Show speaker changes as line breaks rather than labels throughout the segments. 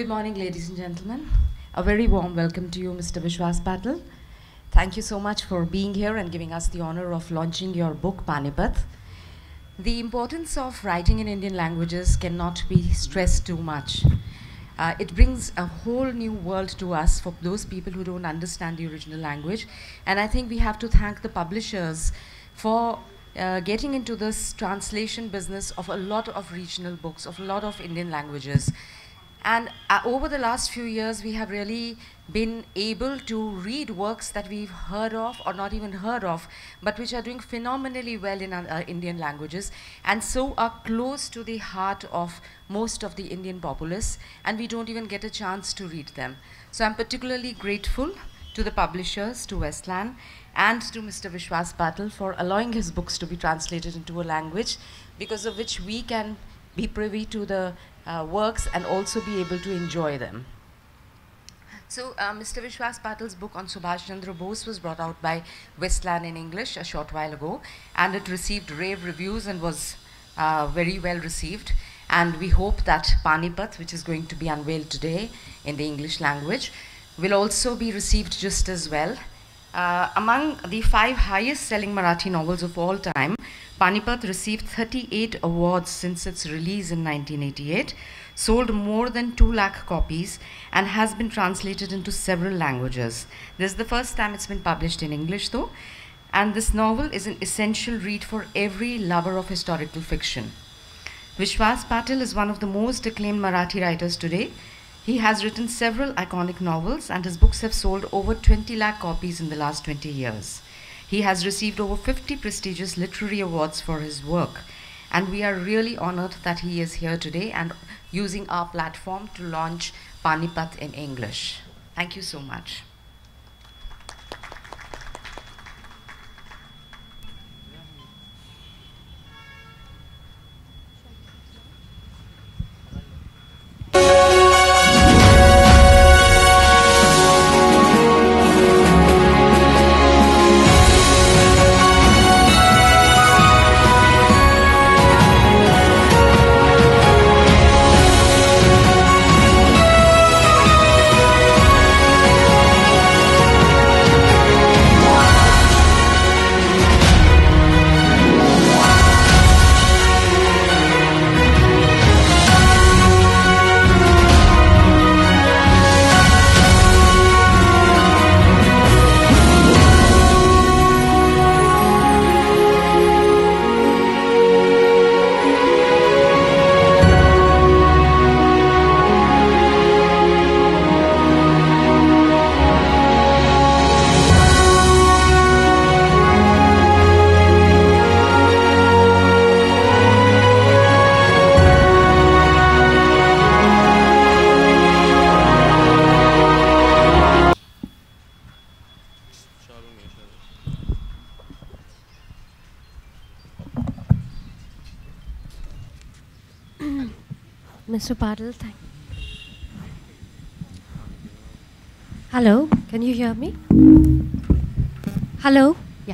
Good morning, ladies and gentlemen. A very warm welcome to you, Mr. Vishwas Patil. Thank you so much for being here and giving us the honor of launching your book, Panipat. The importance of writing in Indian languages cannot be stressed too much. It brings a whole new world to us for those people who don't understand the original language. And I think we have to thank the publishers for getting into this translation business of a lot of regional books, of a lot of Indian languages. And over the last few years, we have really been able to read works that we've heard of or not even heard of, but which are doing phenomenally well in Indian languages, and so are close to the heart of most of the Indian populace, and we don't even get a chance to read them. So I'm particularly grateful to the publishers, to Westland, and to Mr. Vishwas Patil for allowing his books to be translated into a language, because of which we can be privy to the works and also be able to enjoy them. So Mr. Vishwas Patil's book on Subhash Chandra Bose was brought out by Westland in English a short while ago, and it received rave reviews and was very well received. And we hope that Panipat, which is going to be unveiled today in the English language, will also be received just as well. Among the 5 highest selling Marathi novels of all time, Panipat received 38 awards since its release in 1988, sold more than 2 lakh copies, and has been translated into several languages. This is the first time it's been published in English though, and this novel is an essential read for every lover of historical fiction. Vishwas Patil is one of the most acclaimed Marathi writers today. He has written several iconic novels, and his books have sold over 20 lakh copies in the last 20 years. He has received over 50 prestigious literary awards for his work, and we are really honored that he is here today and using our platform to launch Panipat in English. Thank you so much.
Mr. Patil, thank you. Hello, can you hear me? Hello? Yeah.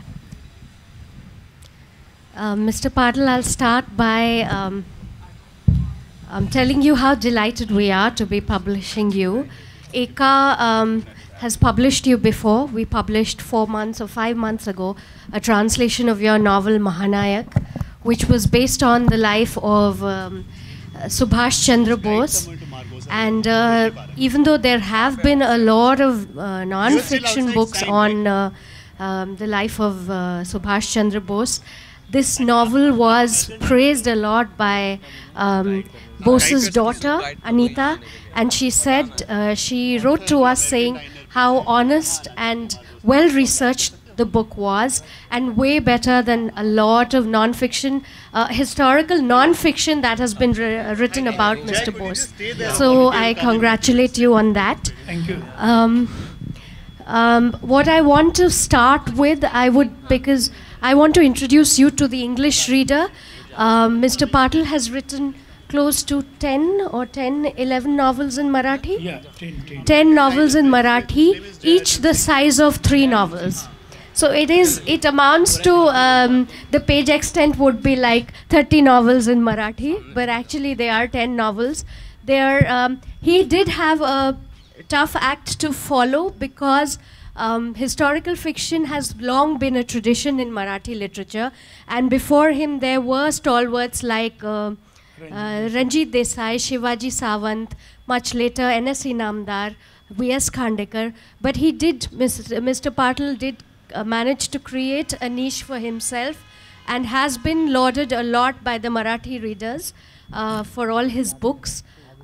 Mr. Patil, I'll start by telling you how delighted we are to be publishing you. Eka has published you before. We published 4 months or 5 months ago a translation of your novel Mahanayak, which was based on the life of Subhash Chandra Bose, and even though there have been a lot of non-fiction books on the life of Subhash Chandra Bose, this novel was praised a lot by Bose's daughter, Anita, and she said, she wrote to us saying how honest and well-researched the book was, and way better than a lot of non-fiction, historical non-fiction that has been written about Mr. Bose. So I congratulate you on that.
Thank you.
What I want to start with, because I want to introduce you to the English reader. Mr. Patil has written close to 11 novels in Marathi?
Yeah, 10.
10 novels in Marathi, each the size of 3 novels. So it amounts to, the page extent would be like 30 novels in Marathi, but actually they are 10 novels. They are, He did have a tough act to follow because historical fiction has long been a tradition in Marathi literature, and before him there were stalwarts like Ranjit Desai, Shivaji Sawant, much later N.S. Inamdar, V.S. Khandekar, but he did, Mr. Patil did manage to create a niche for himself and has been lauded a lot by the Marathi readers for all his books.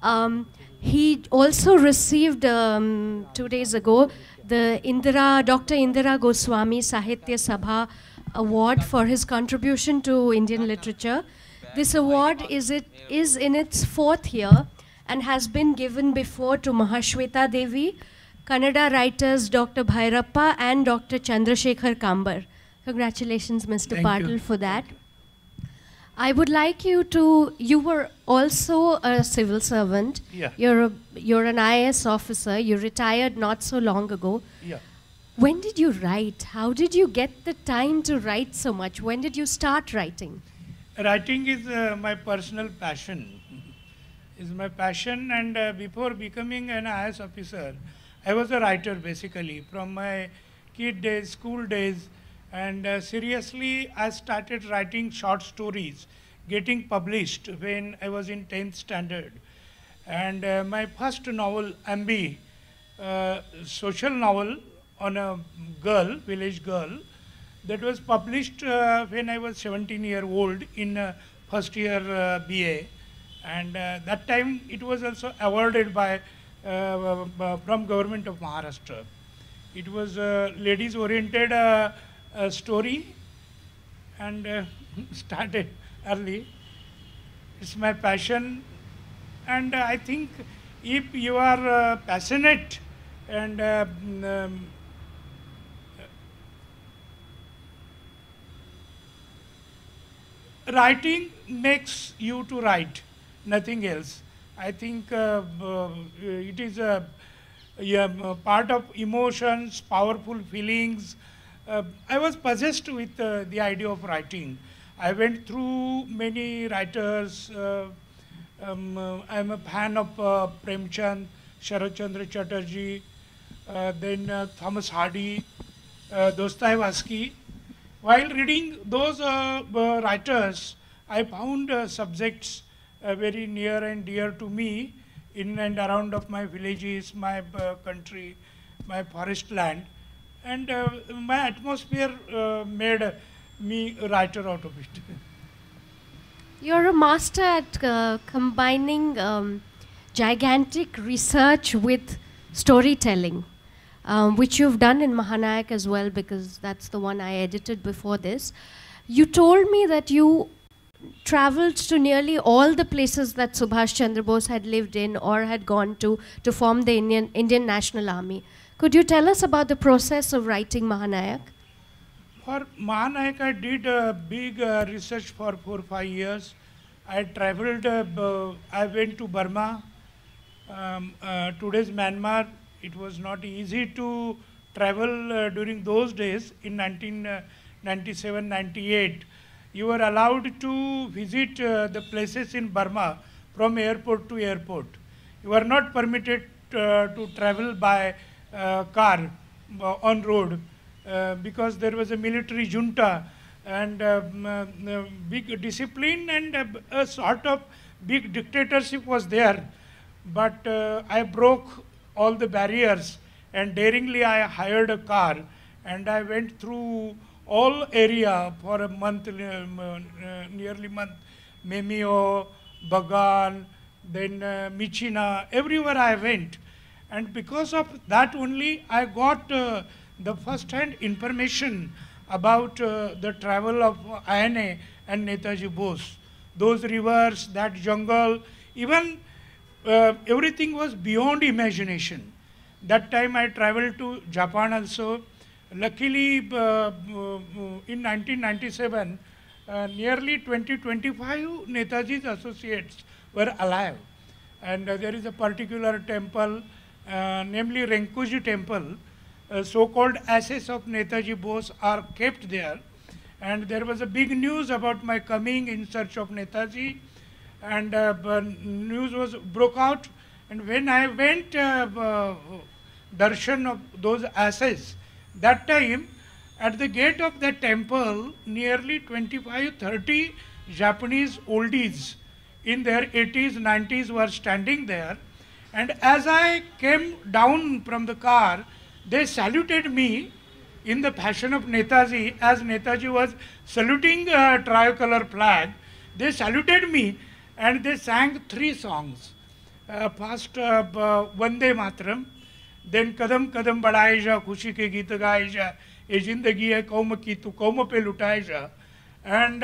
He also received 2 days ago the Dr. Indira Goswami Sahitya Sabha Award for his contribution to Indian literature. This award is in its 4th year and has been given before to Mahashweta Devi, Kannada writers Dr. Bhairappa and Dr. Chandrasekhar Kambar. Congratulations, Mr. Patil, for that. I would like you to, you were also a civil servant.
Yeah.
You're an IAS officer. You retired not so long ago.
Yeah.
When did you write? How did you get the time to write so much? When did you start writing?
Writing is my personal passion. Is my passion, and before becoming an IAS officer, I was a writer basically from my kid days, school days. And seriously, I started writing short stories, getting published when I was in 10th standard. And my first novel, Ambi, social novel on a girl, village girl, that was published when I was 17-year-old in first year BA. And that time it was also awarded by from Government of Maharashtra. It was ladies-oriented story, and started early. It's my passion, and I think if you are passionate and writing makes you to write, nothing else. I think it is a part of emotions, powerful feelings. I was possessed with the idea of writing. I went through many writers. I'm a fan of Premchand, Sharat Chandra Chatterjee, then Thomas Hardy, Dostoevsky. While reading those writers, I found subjects very near and dear to me in and around of my villages, my country, my forest land. And my atmosphere made me a writer out of it.
You're a master at combining gigantic research with storytelling, which you've done in Mahanayak as well, because that's the one I edited before this. You told me that you traveled to nearly all the places that Subhash Chandra Bose had lived in or had gone to form the Indian National Army. Could you tell us about the process of writing Mahanayak?
For Mahanayak, I did big research for 4 or 5 years. I traveled, I went to Burma, today's Myanmar. It was not easy to travel during those days in 1997-98. You were allowed to visit the places in Burma from airport to airport. You were not permitted to travel by car on road because there was a military junta and big discipline and a sort of big dictatorship was there. But I broke all the barriers and daringly I hired a car and I went through all area for a month, nearly month, Memio, Bagan, then Michina, everywhere I went. And because of that only, I got the first-hand information about the travel of INA and Netaji Bose. Those rivers, that jungle, even everything was beyond imagination. That time I traveled to Japan also. Luckily, in 1997, nearly 20-25 Netaji's associates were alive. And there is a particular temple, namely Renkuji temple, so-called ashes of Netaji Bose are kept there. And there was a big news about my coming in search of Netaji. And news was broke out And when I went darshan of those asses, that time at the gate of the temple, nearly 25, 30 Japanese oldies in their 80s, 90s were standing there. And as I came down from the car, they saluted me in the fashion of Netaji. As Netaji was saluting a tricolor flag, they saluted me and they sang 3 songs. First, Vande Mataram, then Kadam Kadam Badhaye Ja, Khushi Ke Geet Gaye Ja, Ye Zindagi Hai Kaum Ki Tu Kaum Pe Lutaye Ja. And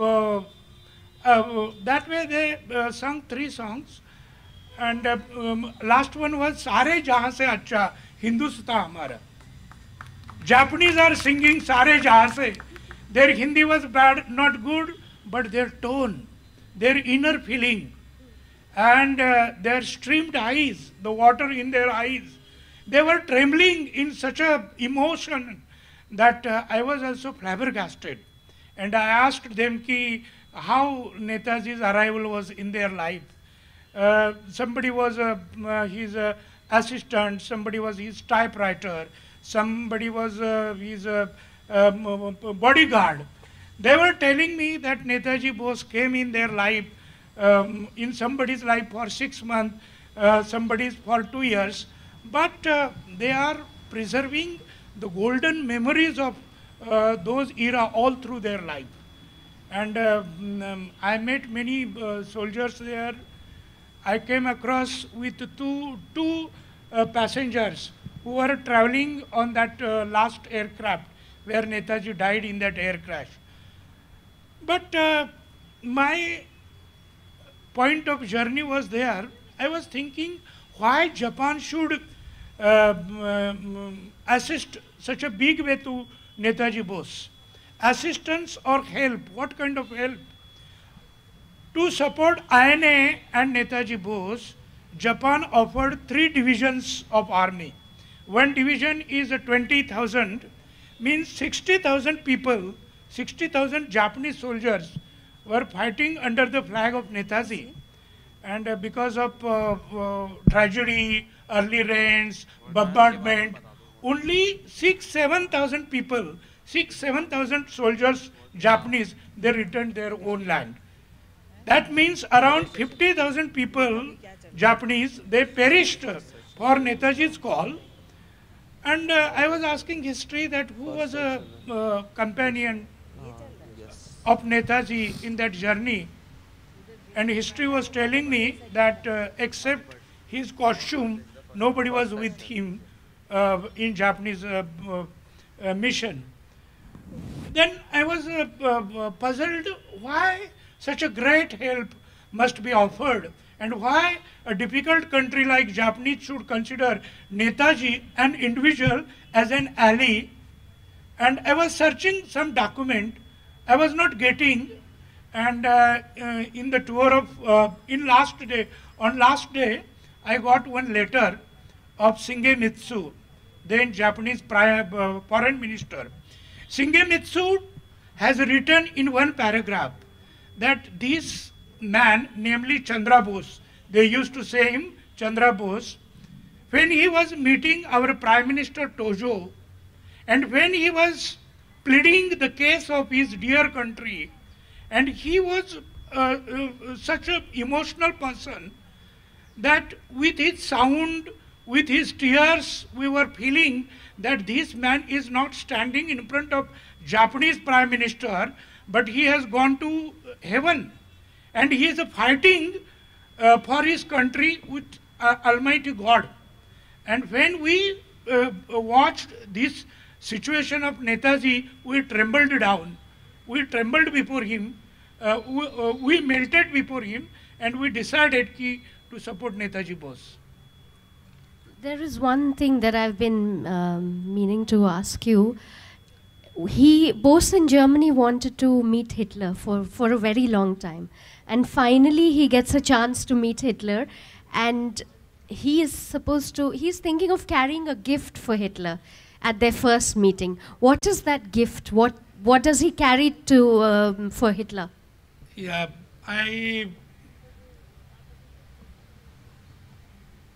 that way they sung 3 songs. And last one was Sare Jahan Se Acha Hindustan Hamara. Japanese are singing Sare Jahan Se. Their Hindi was bad, not good, but their tone, their inner feeling, and their streamed eyes, the water in their eyes, they were trembling in such a emotion that I was also flabbergasted. And I asked them how Netaji's arrival was in their life. Somebody was his assistant, somebody was his typewriter, somebody was his bodyguard. They were telling me that Netaji Bose came in their life, in somebody's life for 6 months, somebody's for 2 years, but they are preserving the golden memories of those era all through their life. And I met many soldiers there. I came across with two passengers who were traveling on that last aircraft where Netaji died in that air crash. But my point of journey was there. I was thinking why Japan should assist such a big way to Netaji Bose. Assistance or help, what kind of help? To support INA and Netaji Bose, Japan offered 3 divisions of army. One division is 20,000, means 60,000 people, 60,000 Japanese soldiers were fighting under the flag of Netaji. And because of tragedy, early rains, bombardment, only 6,000-7,000 people, 6,000-7,000 soldiers, Japanese, they returned their own land. That means around 50,000 people, Japanese, they perished for Netaji's call. And I was asking history that who was a companion of Netaji in that journey. And history was telling me that except his costume, nobody was with him in Japanese mission. Then I was puzzled why such a great help must be offered and why a difficult country like Japanese should consider Netaji an individual as an ally. And I was searching some document, I was not getting, and in the tour of, on last day, I got one letter of Shingemitsu, then Japanese foreign minister. Shingemitsu has written in one paragraph that this man, namely Chandra Bose, they used to say him Chandra Bose, when he was meeting our Prime Minister Tojo, and when he was pleading the case of his dear country, and he was such an emotional person that with his sound, with his tears, we were feeling that this man is not standing in front of Japanese Prime Minister, but he has gone to heaven. And he is fighting for his country with Almighty God. And when we watched this situation of Netaji, we trembled down. We trembled before him. We melted before him, and we decided to support Netaji Bose.
There is one thing that I've been meaning to ask you. Bose in Germany wanted to meet Hitler for a very long time. And finally he gets a chance to meet Hitler, and he's thinking of carrying a gift for Hitler at their first meeting. What is that gift? What does he carry for Hitler?
Yeah,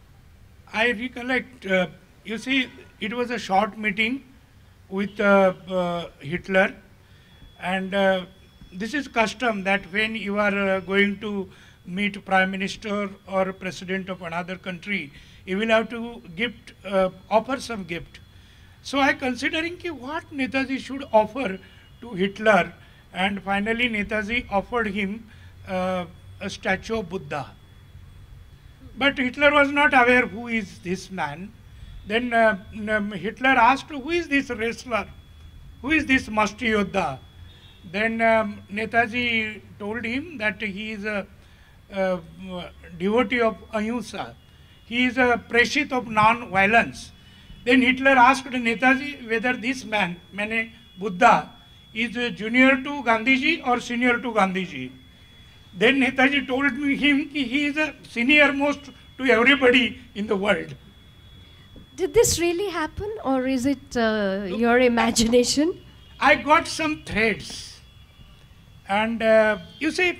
I recollect, you see, it was a short meeting with Hitler, and this is custom that when you are going to meet Prime Minister or President of another country, you will have to gift, offer some gift. So I considering what Netaji should offer to Hitler, and finally Netaji offered him a statue of Buddha. But Hitler was not aware who is this man. Then Hitler asked, who is this wrestler? Who is this Masti Yoddha? Then Netaji told him that he is a devotee of Ahimsa. He is a preshit of non-violence. Then Hitler asked Netaji whether this man, Mane Buddha, is junior to Gandhiji or senior to Gandhiji. Then Netaji told him he is a senior most to everybody in the world.
Did this really happen, or is it your imagination?
I got some threads, and you see,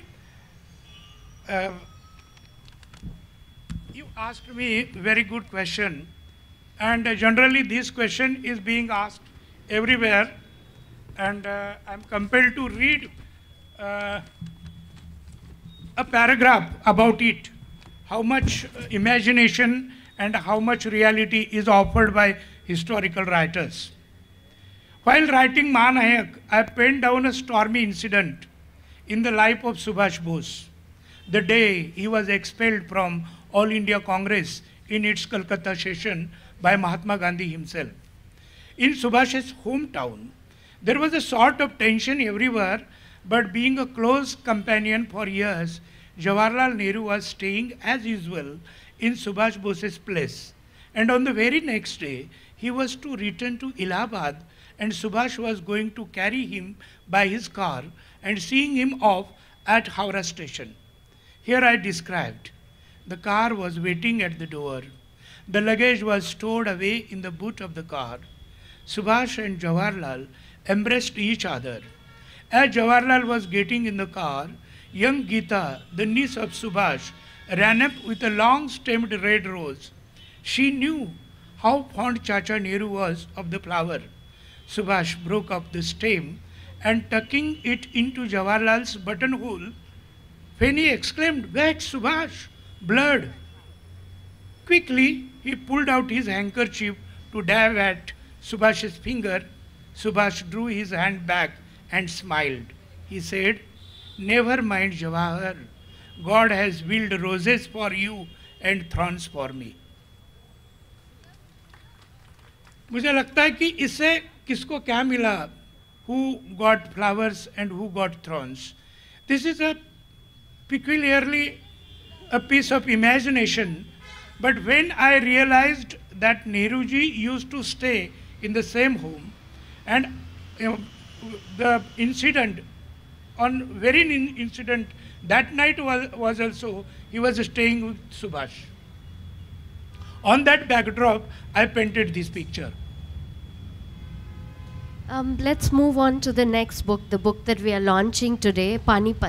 you asked me a very good question, and generally this question is being asked everywhere, and I'm compelled to read a paragraph about it, how much imagination and how much reality is offered by historical writers. While writing Mahanayak, I penned down a stormy incident in the life of Subhash Bose, the day he was expelled from All India Congress in its Calcutta session by Mahatma Gandhi himself. In Subhash's hometown, there was a sort of tension everywhere, but being a close companion for years, Jawaharlal Nehru was staying as usual in Subhash Bose's place. And on the very next day, he was to return to Allahabad, and Subhash was going to carry him by his car and seeing him off at Howrah station. Here I described. The car was waiting at the door. The luggage was stored away in the boot of the car. Subhash and Jawaharlal embraced each other. As Jawaharlal was getting in the car, young Geeta, the niece of Subhash, ran up with a long-stemmed red rose. She knew how fond Chacha Nehru was of the flower. Subhash broke off the stem and tucking it into Jawaharlal's buttonhole, when he exclaimed, "Wait, Subhash, blood!" Quickly, he pulled out his handkerchief to dab at Subhash's finger. Subhash drew his hand back and smiled. He said, "Never mind, Jawahar. God has willed roses for you and thorns for me." मुझे लगता है कि इससे किसको क्या मिला? Who got flowers and who got thorns? This is a peculiarly a piece of imagination. But when I realized that Nehruji used to stay in the same home, and the incident, on very incident, that night was also, he was staying with Subhash. On that backdrop, I painted this picture.
Let's move on to the next book, the book that we are launching today, Panipat.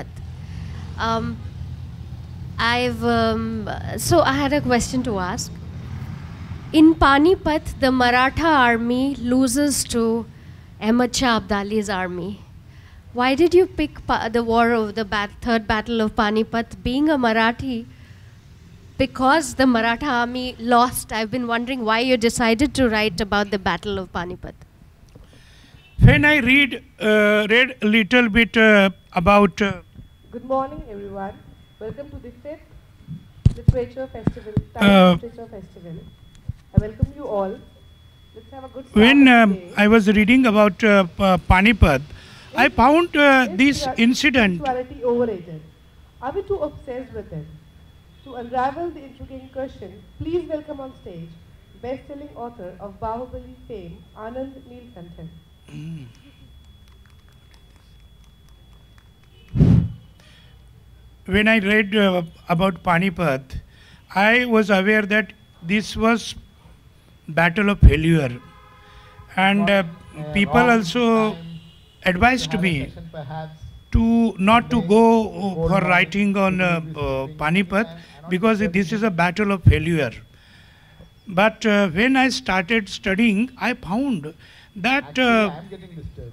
So I had a question to ask. In Panipat, the Maratha army loses to Ahmad Shah Abdali's army. Why did you pick the war of the third battle of Panipat? Being a Marathi, because the Maratha army lost, I've been wondering why you decided to write about the Battle of Panipat.
When I read a little bit about...
Good morning, everyone. Welcome to the 5th Literature Festival, Tamil Literature Festival. I welcome you all. Let's have a good start.
When I was reading about Panipat, I found this incident.
Spirituality overrated. Are we too obsessed with it? To unravel the intriguing question, please welcome on stage best-selling author of Bahubali fame, Anand Neelkanthan.
When I read about Panipat, I was aware that this was battle of failure, and people also advised me to not to go for writing on Panipat, because this is a battle of failure. But when I started studying, I found that
Actually, I'm getting disturbed.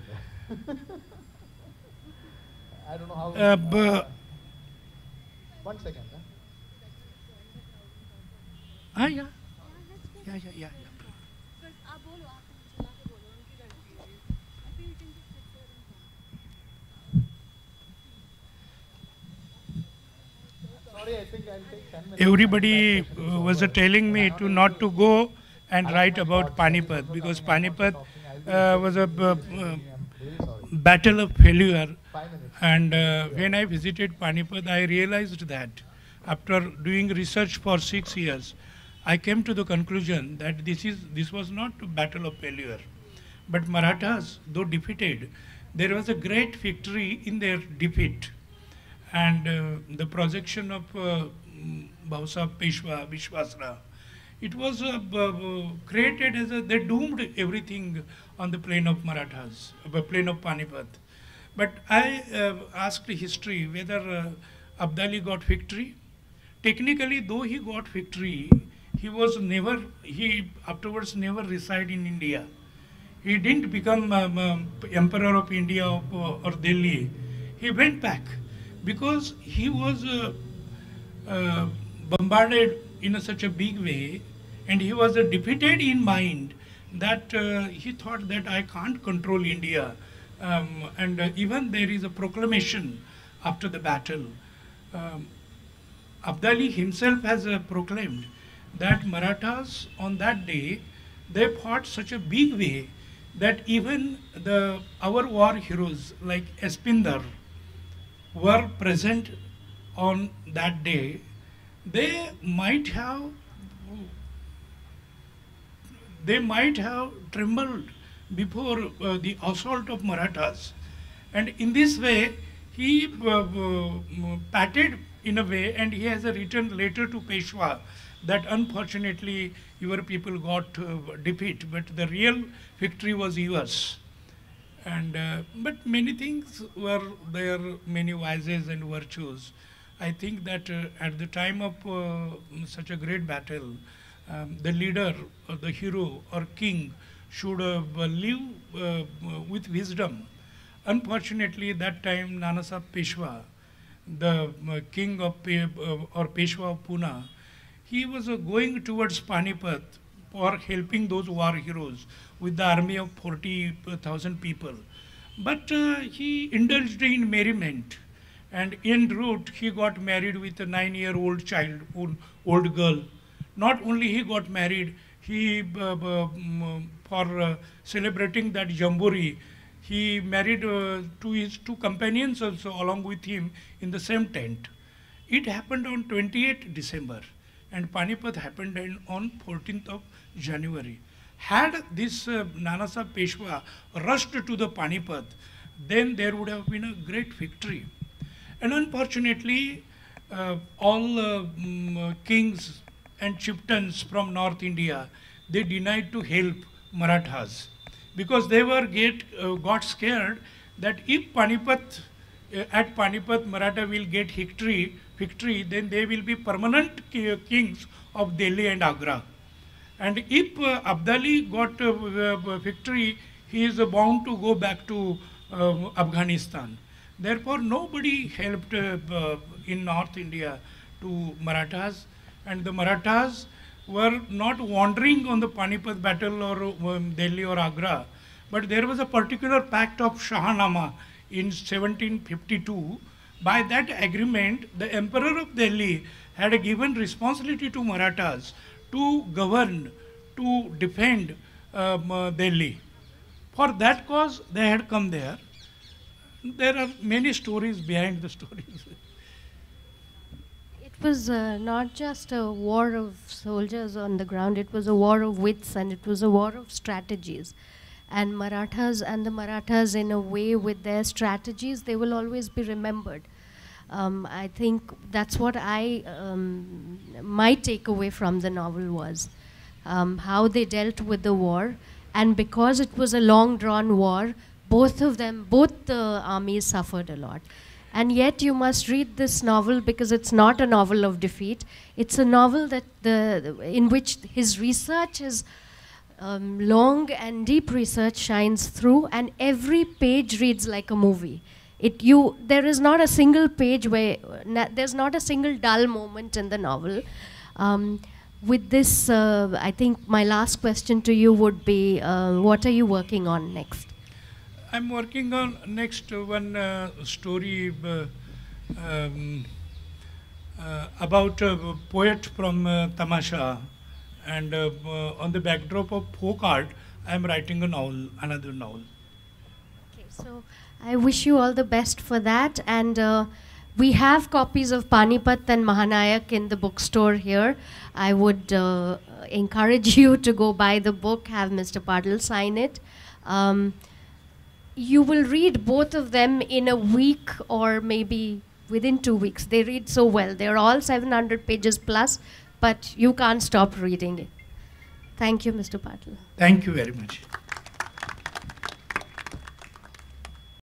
I don't know how. One second.
Yeah. Yeah.
Sorry, I think I'll take 10 minutes.
Everybody was telling me to not to go and write about Panipat, because Panipat was a battle of failure.
5 minutes.
And when I visited Panipat, I realized that after doing research for 6 years, I came to the conclusion that this was not a battle of failure. But Marathas, though defeated, there was a great victory in their defeat. And the projection of Bhausaheb Peshwa, Vishwasrao, it was created as they doomed everything on the plain of Marathas, the plain of Panipat. But I asked history whether Abdali got victory. Technically, though he got victory, he afterwards never resided in India. He didn't become emperor of India or Delhi. He went back because he was bombarded in such a big way, and he was defeated in mind that he thought that I can't control India. And even there is a proclamation after the battle. Abdali himself has proclaimed that Marathas on that day, they fought such a big way that even our war heroes like Espinder were present on that day. They might have trembled before the assault of Marathas. And in this way, he patted in a way, and he has a written letter to Peshwa that unfortunately your people got defeat, but the real victory was yours. And but many things were there, many vices and virtues. I think that at the time of such a great battle, the leader or the hero or king should live with wisdom. Unfortunately, that time Nanasaheb Peshwa, the king of or Peshwa of Pune, he was going towards Panipat for helping those war heroes with the army of 40,000 people. But he indulged in merriment, and en route he got married with a 9-year-old child, old girl. Not only he got married, he for celebrating that Jamboree, he married to his 2 companions also along with him in the same tent. It happened on 28th December, and Panipat happened on 14th of January. Had this Nanasaheb Peshwa rushed to the Panipat, then there would have been a great victory. And unfortunately, all kings and chieftains from North India, they denied to help Marathas, because they were got scared that if Panipat, at Panipat Maratha will get victory, then they will be permanent kings of Delhi and Agra. And if Abdali got victory, he is bound to go back to Afghanistan. Therefore, nobody helped in North India to Marathas, and the Marathas were not wandering on the Panipat battle or Delhi or Agra, but there was a particular pact of Shahnama in 1752. By that agreement, the Emperor of Delhi had given responsibility to Marathas to govern, to defend Delhi. For that cause, they had come there. There are many stories behind the stories.
It was not just a war of soldiers on the ground, it was a war of wits, and it was a war of strategies. And the Marathas, in a way, with their strategies, they will always be remembered. I think that's what my takeaway from the novel was, how they dealt with the war. And because it was a long drawn war, both the armies suffered a lot. And yet you must read this novel because it's not a novel of defeat. It's a novel that in which his research, his long and deep research shines through, and every page reads like a movie. There is not a single page where, there's not a single dull moment in the novel. With this, I think my last question to you would be, what are you working on next?
I'm working on next one story about a poet from Tamasha, and on the backdrop of folk art, I'm writing a novel, another novel.
Okay, so I wish you all the best for that, and we have copies of Panipat and Mahanayak in the bookstore here. I would encourage you to go buy the book, have Mr. Patil sign it. You will read both of them in a week or maybe within 2 weeks. They read so well. They're all 700 pages plus, but you can't stop reading it. Thank you, Mr. Patil.
Thank you very much.